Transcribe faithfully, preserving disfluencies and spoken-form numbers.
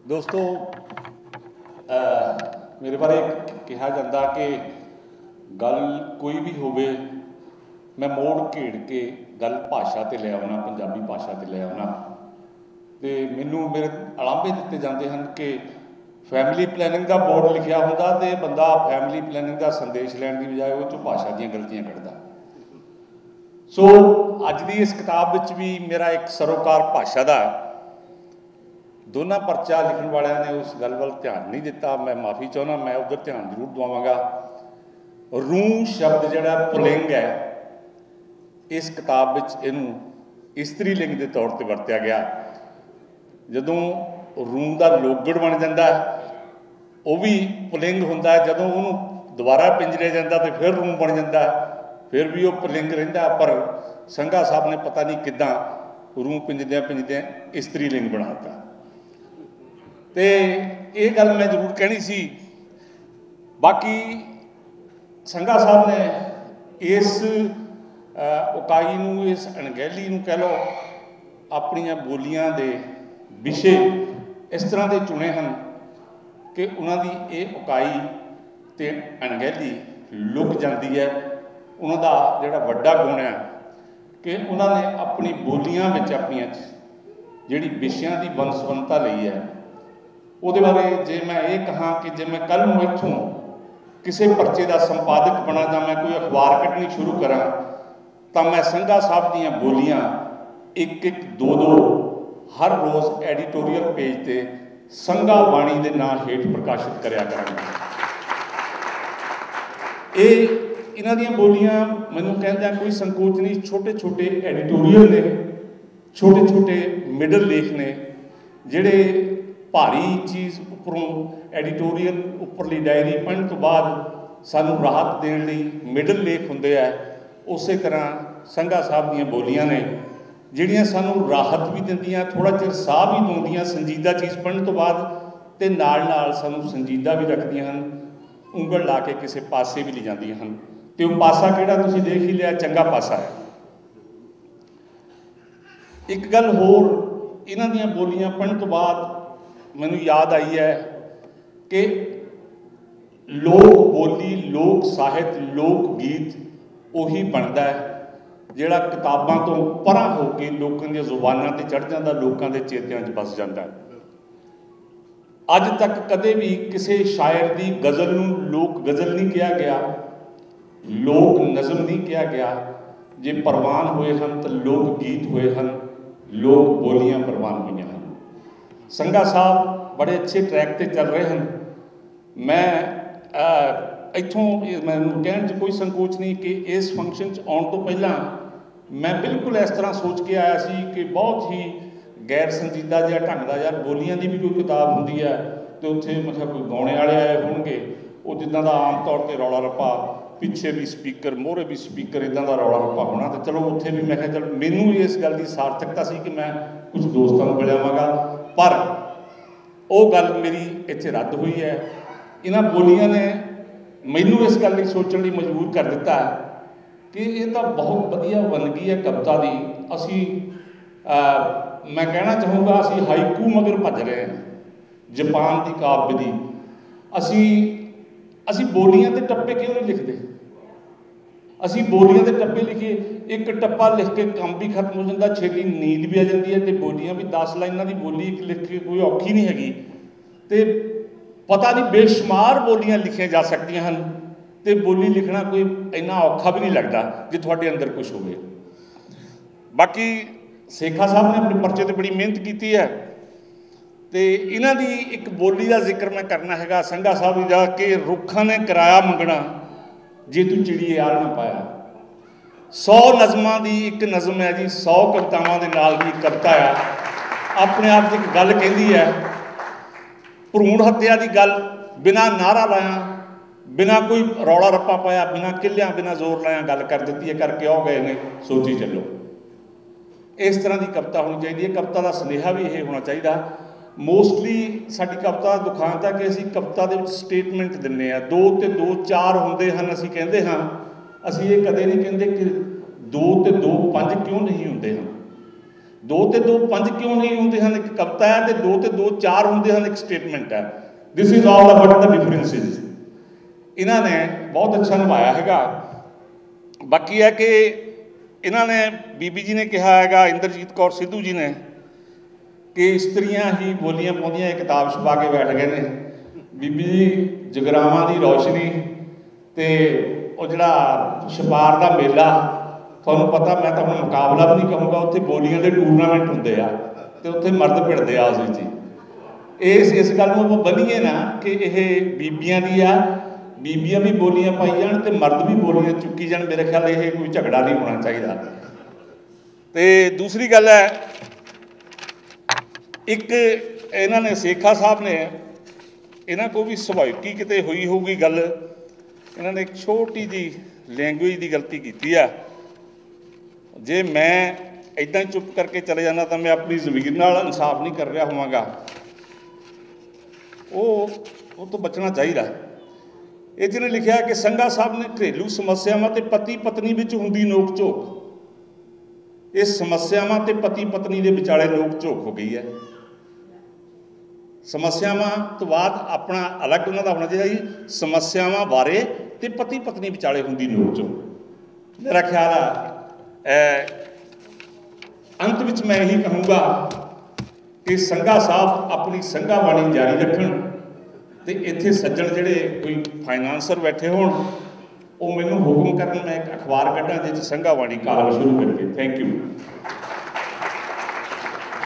दोस्तों मेरे बारे कहा जाता कि गल कोई भी होवे मैं मोड़ घेड़ के गल भाषा ते ले आना, पंजाबी भाषा ते ले आना। तो मैनू मेरे अलांभे दिते जाते हैं कि फैमिली प्लैनिंग का बोर्ड लिखा होंदा तो बंदा फैमिली प्लैनिंग का संदेश लैण की बजाय वो भाषा दी गलतियां कढ़दा। सो अज की इस किताब विच भी मेरा एक सरोकार भाषा का दोनों परचा लिखण वालियां ने उस गल वल ध्यान नहीं दिता। मैं माफ़ी चाहुंदा, मैं उधर ध्यान जरूर दवावांगा। रूं शब्द जिहड़ा पुलिंग है इस किताब विच इहनूं इस्तरी लिंग के तौर पर वरत्या गया। जदों रूं का लोगड़ बन जाता वो भी पुलिंग हुंदा, जदों उहनूं दोबारा पिंजरे जाता तो फिर रूं बन जाता, फिर भी वो पुलिंग रहिंदा। पर संघा साहब ने पता नहीं किदां रूं पिंजदियां पिंजदियां इस्तरी लिंग बनाता। तो ये गल मैं जरूर कहनी सी। बाकी संघा साहब ने इस उकाई नूं, इस अणगहली नूं कह लो, अपनियां बोलियां दे विषे इस तरह के चुने हैं कि उन्होंने ये उकाई ते अणगहली लुक जाती है। उन्होंने जोड़ा वड्डा गुण है कि उन्होंने अपनी बोलियां विच अपनियां जिहड़ी विषयां की बनसबनता लई है उहदे बारे जे मैं ये कहा कि जे मैं कल नूं इत्थों किसी परचे का संपादक बना जां मैं कोई अखबार कढ़नी शुरू करा तो मैं संघा साहब दीयां बोलियां एक एक दो दो हर रोज़ एडिटोरीयल पेज पे संघा बाणी के नाम हेठ प्रकाशित करया करांगा। ये इन्हां दीयां बोलियां मैनूं कहंदियां कोई संकोच नहीं। छोटे छोटे एडिटोरीयल ने, छोटे छोटे मिडल लेख ने, जिहड़े भारी चीज़ उपरों एडिटोरीयल उपरली डायरी पढ़ने तो बाद सानूं राहत देण लई मिडल लेख हुंदे आ। उस तरह संघा साहब दीयां बोलियां ने जिहड़ियां सानूं राहत भी दिंदियां, थोड़ा चिर साह भी लाउंदियां संजीदा चीज़ पढ़ने तो बाद, ते नाल नाल सानूं संजीदा भी रखदियां हन, उंगल ला के किसी पासे भी ले जांदियां हन। ते वो पासा किहड़ा तुसीं देख ही लिया, चंगा पासा है। एक गल होर इन्हां दीयां बोलियां पढ़ने तो बाद मैनूं याद आई है कि लोक बोली, लोक साहित्य, लोक गीत उही बनता है जिहड़ा किताबां तो परां हो के लोगों दी जुबानां ते चढ़ जाता, लोगों के चेतियां च बस जाता है। अज तक कदे भी किसी शायर की गज़ल नूं लोक गज़ल नहीं कहा गया, लोक नज़म नहीं कहा गया। जे प्रवान हुए हैं तो लोक गीत हुए हैं, लोक बोलियां प्रवान हुई हैं। संघा साहब बड़े अच्छे ट्रैक पर चल रहे हैं। मैं इत्थों मैनूं कहण च कोई संकोच नहीं कि इस फंक्शन च आउण तो पहला मैं बिल्कुल इस तरह सोच के आया सी कि बहुत ही गैर संजीदा जिहा ढंग दा यार बोलियां की भी कोई किताब हुंदी है तो उत्थे मतलब कोई गाने वाले आए होणगे, वो जिद्दां दा आम तौर पर रौला रप्पा, पिछे भी स्पीकर मोहरे भी स्पीकर, इदां दा रौला रप्पा होना। तो चलो उत्थे भी मैं कहा चल मैनूं भी इस गल की सार्थकता सी कि मैं कुछ दोस्तों को मिलावांगा, पर वो गल मेरी इत्थे रद्द हुई है। इन्हां बोलियां ने मैनूं इस गल लई सोचण लई मजबूर कर दिता है कि ये तो बहुत वधिया वनगी है कविता की। असी मैं कहना चाहूँगा असी हाइकू मगर भज रहे हैं, जापान की काव्य की। असी असी बोलियां ते टप्पे क्यों नहीं लिखते? असी बोलियां ते टप्पे लिखिए, एक टप्पा लिख के काम भी खत्म हो जाता, छेती नींद भी आ जाती है, तो बोलियां भी दस लाइनां की बोली एक लिख के कोई औखी नहीं हैगी। तो पता नहीं बेशुमार बोलियां लिखिया जा सकती हैं, तो बोली लिखना कोई इन्ना औखा भी नहीं लगता जो थोड़े अंदर कुछ होवे। बाकी सेखा साहब ने अपने परचे पर बड़ी मेहनत की है। तो इन्हां दी एक बोली का जिक्र मैं करना है। संघा साहब जा के रुखां ने किराया मंगना जे तू चिड़िए आल ना पाया। सौ नज़मां की एक नज़म है जी, सौ कवितावां दे नाल भी कविता है। अपने आप की एक गल कहती है, भ्रूण हत्या की गल बिना नारा लाया, बिना कोई रौला रप्पा पाया, बिना किलिया, बिना जोर लाया गल कर दी है, करके आ गए ने सोची चलो। इस तरह की कविता होनी चाहिए। कविता का सुनेहा भी यह होना चाहिए। मोस्टली साडी कविता दुखांत है कि असी कविता के स्टेटमेंट दिंने आ, दो तो दो चार होंदे हैं, असी कहते हाँ। असी ये कदे नहीं कहते कि दो तो दो पंज क्यों नहीं होंदे हैं। दो ते दो पंज क्यों नहीं होंगे हैं, एक कविता है, तो दो ते दो चार होंगे हैं, एक स्टेटमेंट है। This is all about the differences. इन्होंने बहुत अच्छा निभाया हैगा। बाकी है कि इन्होंने बीबी जी ने कहा हैगा, इंद्रजीत कौर सिद्धू जी ने, कि इस्त्रियां ही बोलियां पाउंदियां एक किताब छपा के बैठ गए हैं। बीबी जी जगरावां दी रोशनी ते ਉਹ ਜਿਹੜਾ ਛਪਾਰ ਦਾ ਮੇਲਾ, ਤੁਹਾਨੂੰ ਪਤਾ, ਮੈਂ ਤਾਂ ਹੁਣ ਮੁਕਾਬਲਾ ਵੀ ਨਹੀਂ ਕਹੂੰਗਾ, ਉੱਥੇ ਬੋਲੀਆਂ ਦੇ ਟੂਰਨਾਮੈਂਟ ਹੁੰਦੇ ਆ ਤੇ ਉੱਥੇ ਮਰਦ ਭਿੜਦੇ ਆ ਉਸ ਵਿੱਚ ਹੀ। ਇਸ ਇਸ ਗੱਲ ਨੂੰ ਆਪਾਂ ਬੰਨੀਏ ਨਾ ਕਿ ਇਹ ਬੀਬੀਆਂ ਦੀ ਆ, ਬੀਬੀਆਂ ਵੀ ਬੋਲੀਆਂ ਪਾਈ ਜਾਣ ਤੇ ਮਰਦ ਵੀ ਬੋਲੀਆਂ ਚੁੱਕੀ ਜਾਣ। ਮੇਰੇ ਖਿਆਲ ਇਹ ਕੋਈ ਝਗੜਾ ਨਹੀਂ ਹੋਣਾ ਚਾਹੀਦਾ। ਤੇ ਦੂਸਰੀ ਗੱਲ ਹੈ, ਇੱਕ ਇਹਨਾਂ ਨੇ ਸੇਖਾ ਸਾਹਿਬ ਨੇ, ਇਹਨਾਂ ਕੋਲ ਵੀ ਸੁਭਾਵਿਕ ਹੀ ਕਿਤੇ ਹੋਈ ਹੋਊਗੀ ਗੱਲ, ਇਹਨਾਂ ਨੇ ਇੱਕ ਛੋਟੀ ਜਿਹੀ ਲੈਂਗੁਏਜ ਦੀ ਗਲਤੀ ਕੀਤੀ ਆ। ਜੇ ਮੈਂ ਇੱਦਾਂ ਹੀ ਚੁੱਪ ਕਰਕੇ ਚਲੇ ਜਾਂਦਾ ਤਾਂ ਮੈਂ ਆਪਣੀ ਜ਼ਮੀਰ ਨਾਲ ਇਨਸਾਫ ਨਹੀਂ ਕਰ ਰਿਹਾ ਹੋਵਾਂਗਾ। ਉਹ ਉਹ ਤੋਂ ਬਚਣਾ ਚਾਹੀਦਾ। ਇਹ ਜਿਹਨੇ ਲਿਖਿਆ ਕਿ ਸੰਘਾ ਸਾਹਿਬ ਨੇ ਘਰੇਲੂ ਸਮੱਸਿਆਵਾਂ ਤੇ ਪਤੀ ਪਤਨੀ ਵਿੱਚ ਹੁੰਦੀ ਨੋਕ ਝੋਕ, ਇਹ ਸਮੱਸਿਆਵਾਂ ਤੇ ਪਤੀ ਪਤਨੀ ਦੇ ਵਿਚਾਲੇ ਨੋਕ ਝੋਕ ਹੋ ਗਈ ਹੈ। ਸਮੱਸਿਆਵਾਂ ਤੋਂ ਬਾਅਦ ਆਪਣਾ ਅਲੱਗ ਉਹਨਾਂ ਦਾ ਹੋਣਾ ਚਾਹੀਦਾ ਜੀ, ਸਮੱਸਿਆਵਾਂ ਬਾਰੇ ਤੇ ਪਤੀ ਪਤਨੀ ਵਿਚਾਲੇ ਹੁੰਦੀ ਨੋਕ ਝੋਕ। ਮੇਰਾ ਖਿਆਲ ਆ ਅੰਤ ਵਿੱਚ ਮੈਂ ਇਹੀ ਕਹੂੰਗਾ ਕਿ ਸੰਘਾ ਸਾਹਿਬ ਆਪਣੀ ਸੰਘਾ ਬਾਣੀ ਜਾਰੀ ਰੱਖਣ ਤੇ ਇੱਥੇ ਸੱਜਣ ਜਿਹੜੇ ਕੋਈ ਫਾਈਨਾਂਸਰ ਬੈਠੇ ਹੋਣ, ਉਹ ਮੈਨੂੰ ਹੁਕਮ ਕਰਨ, ਮੈਂ ਇੱਕ ਅਖਬਾਰ ਕੱਢਾਂ ਜਿਸ 'ਚ ਸੰਘਾ ਬਾਣੀ ਕਾਲਮ ਸ਼ੁਰੂ ਕਰਕੇ। Thank you.